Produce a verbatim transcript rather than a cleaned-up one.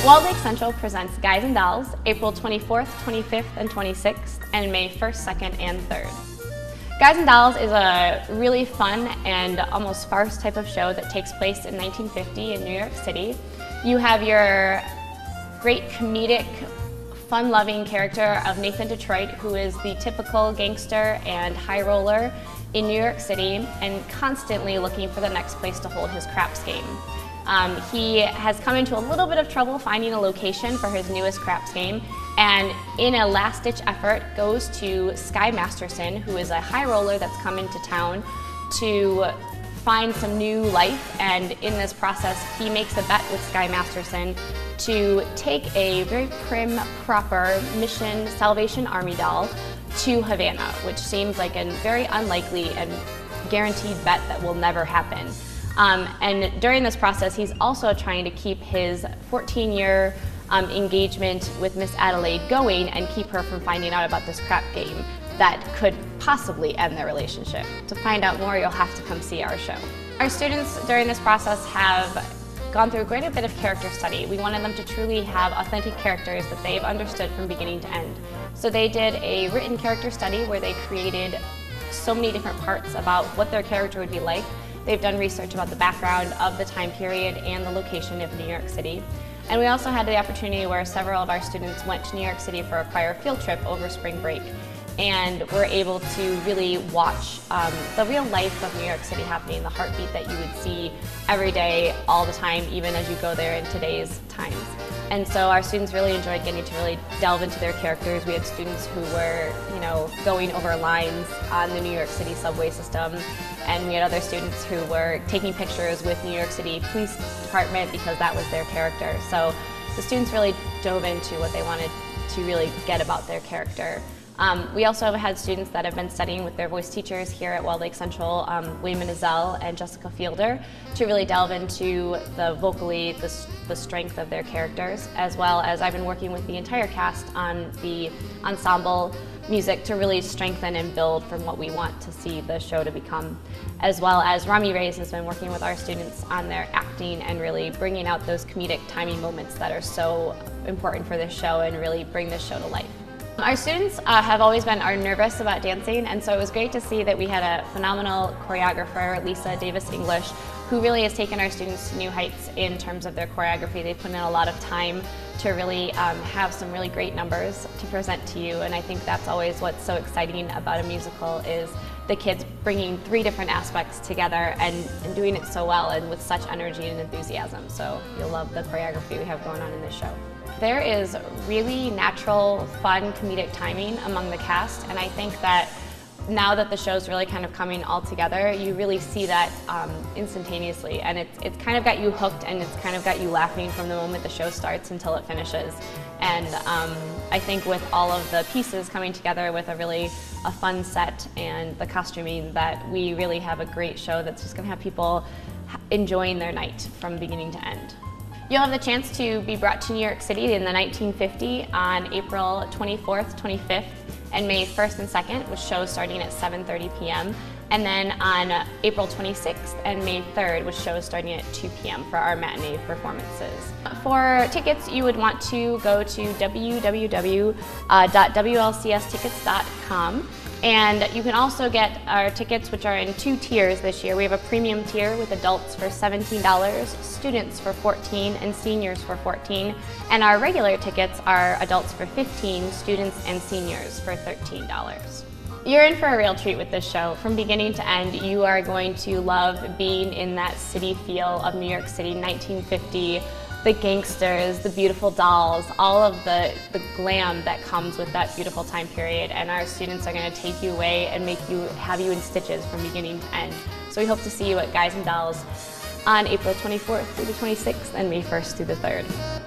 Walled Lake Central presents Guys and Dolls April twenty-fourth, twenty-fifth, and twenty-sixth, and May first, second, and third. Guys and Dolls is a really fun and almost farce type of show that takes place in nineteen fifty in New York City. You have your great comedic, fun-loving character of Nathan Detroit, who is the typical gangster and high roller in New York City and constantly looking for the next place to hold his craps game. Um, he has come into a little bit of trouble finding a location for his newest craps game, and in a last-ditch effort goes to Sky Masterson, who is a high roller that's come into town to find some new life. And in this process he makes a bet with Sky Masterson to take a very prim, proper Mission Salvation Army doll to Havana, which seems like a very unlikely and guaranteed bet that will never happen. Um, and during this process, he's also trying to keep his fourteen-year um, engagement with Miss Adelaide going and keep her from finding out about this crap game that could possibly end their relationship. To find out more, you'll have to come see our show. Our students during this process have gone through quite a bit of character study. We wanted them to truly have authentic characters that they've understood from beginning to end. So they did a written character study where they created so many different parts about what their character would be like. They've done research about the background of the time period and the location of New York City. And we also had the opportunity where several of our students went to New York City for a choir field trip over spring break, and were able to really watch um, the real life of New York City happening, the heartbeat that you would see every day, all the time, even as you go there in today's times. And so our students really enjoyed getting to really delve into their characters. We had students who were, you know, going over lines on the New York City subway system, and we had other students who were taking pictures with New York City Police Department because that was their character. So the students really dove into what they wanted to really get about their character. Um, we also have had students that have been studying with their voice teachers here at Walled Lake Central, um, Wayman Ezell and Jessica Fielder, to really delve into the vocally, the, the strength of their characters, as well as I've been working with the entire cast on the ensemble music to really strengthen and build from what we want to see the show to become, as well as Rami Reyes has been working with our students on their acting and really bringing out those comedic timing moments that are so important for this show and really bring this show to life. Our students uh, have always been are nervous about dancing, and so it was great to see that we had a phenomenal choreographer, Lisa Davis English, who really has taken our students to new heights in terms of their choreography. They put in a lot of time to really um, have some really great numbers to present to you, and I think that's always what's so exciting about a musical is the kids bringing three different aspects together and, and doing it so well and with such energy and enthusiasm. So you'll love the choreography we have going on in this show. There is really natural, fun, comedic timing among the cast, and I think that now that the show's really kind of coming all together, you really see that um, instantaneously, and it's, it's kind of got you hooked, and it's kind of got you laughing from the moment the show starts until it finishes. And um, I think with all of the pieces coming together with a really a fun set and the costuming, that we really have a great show that's just going to have people enjoying their night from beginning to end. You'll have the chance to be brought to New York City in the nineteen fifty on April twenty-fourth, twenty-fifth, and May first and second, with shows starting at seven thirty p m And then on April twenty-sixth and May third, with shows starting at two p m for our matinee performances. For tickets, you would want to go to w w w dot w l c s tickets dot com. And you can also get our tickets, which are in two tiers this year. We have a premium tier with adults for seventeen dollars, students for fourteen dollars, and seniors for fourteen dollars. And our regular tickets are adults for fifteen dollars, students and seniors for thirteen dollars. You're in for a real treat with this show. From beginning to end, you are going to love being in that city feel of New York City, nineteen fifty. The gangsters, the beautiful dolls, all of the, the glam that comes with that beautiful time period, and our students are going to take you away and make you have you in stitches from beginning to end. So we hope to see you at Guys and Dolls on April twenty-fourth through the twenty-sixth and May first through the third.